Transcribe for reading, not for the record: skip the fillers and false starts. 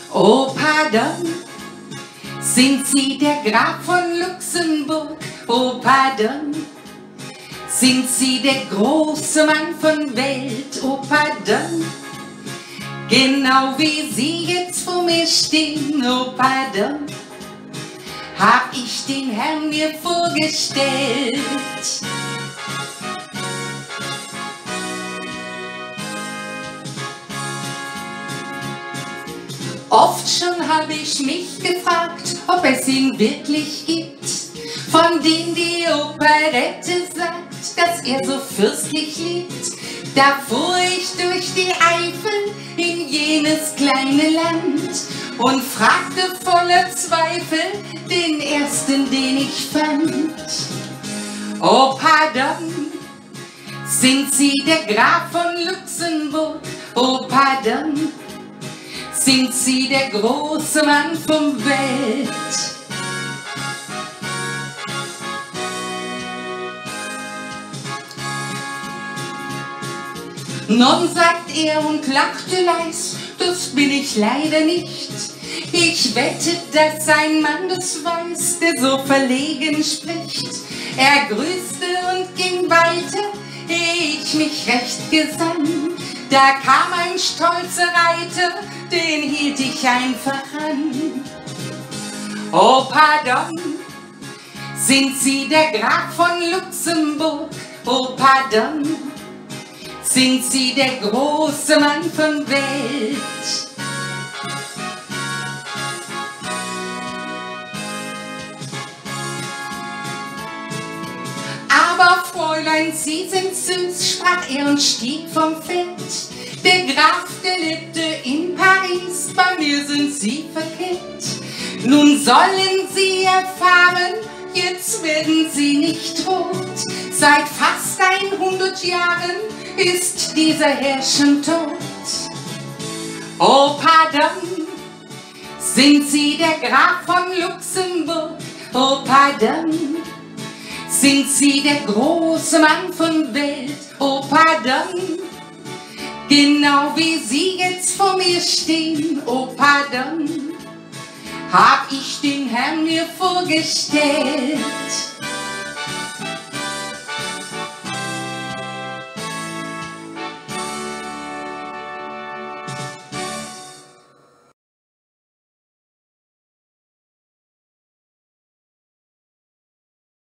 Oh, pardon, sind Sie der Graf von Luxemburg? Oh, pardon, sind Sie der große Mann von Welt? Oh, pardon, genau wie Sie jetzt vor mir stehen. Oh, pardon, hab ich den Herrn mir vorgestellt. Oft schon habe ich mich gefragt, ob es ihn wirklich gibt, von dem die Operette sagt, dass er so fürstlich lebt. Da fuhr ich durch die Eifel in jenes kleine Land und fragte voller Zweifel den ersten, den ich fand. Oh, pardon, sind Sie der Graf von Luxemburg? Oh, pardon, sind Sie der große Mann vom Welt? Nun, sagt er und lachte leis, das bin ich leider nicht. Ich wette, dass ein Mann das weiß, der so verlegen spricht. Er grüßte und ging weiter, ehe ich mich recht gesann. Da kam ein stolzer Reiter, den hielt ich einfach an. Oh, pardon, sind Sie der Graf von Luxemburg? Oh, pardon, sind Sie der große Mann von Welt? Aber Fräulein, Sie sind süß, sprach er und stieg vom Pferd. Der Graf, der lebte in Paris, bei mir sind Sie verkehrt. Nun sollen Sie erfahren, jetzt werden Sie nicht tot. Seit fast 100 Jahren ist dieser Herr schon tot. Oh, pardon, sind Sie der Graf von Luxemburg? Oh, pardon, sind Sie der große Mann von Welt? Oh, pardon, genau wie Sie jetzt vor mir stehen. Oh, pardon, hab ich den Herrn mir vorgestellt.